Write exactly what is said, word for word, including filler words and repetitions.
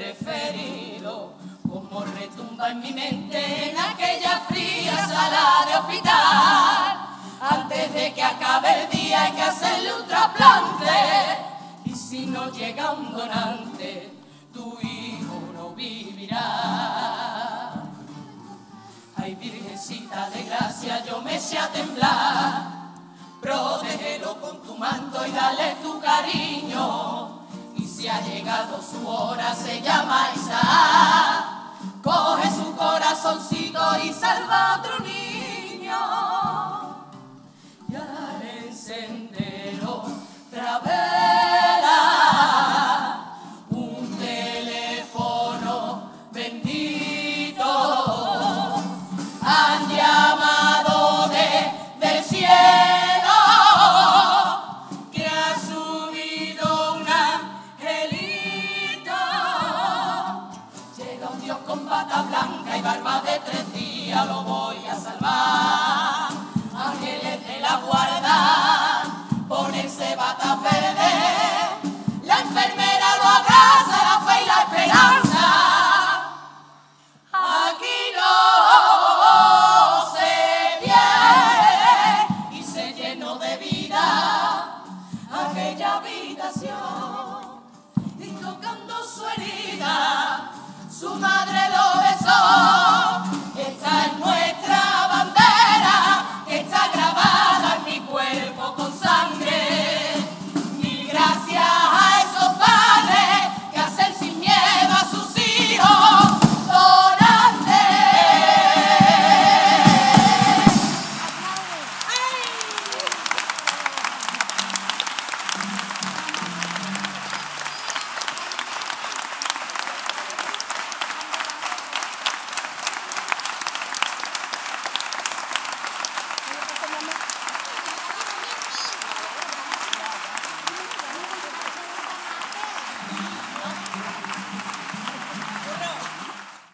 preferido, como retumba en mi mente en aquella fría sala de hospital. Antes de que acabe el día hay que hacerle un trasplante, y si no llega un donante, tu hijo no vivirá. Ay, Virgencita de Gracia, yo me eché a temblar, protégelo con tu manto y dale tu cariño. Y si ha llegado su hora, se llama Isaac, coge su corazoncito y salva a otro niño. Y al encender otra vela, un teléfono bendito, han llamado de, del cielo, que ha subido un angelito. Llega un Dios con bata blanca y barba de tres días, lo